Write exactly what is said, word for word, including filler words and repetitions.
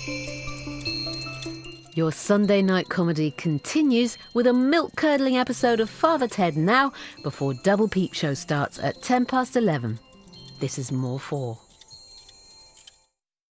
Your Sunday night comedy continues with a milk-curdling episode of Father Ted Now before Double Peep Show starts at ten past eleven. This is More four.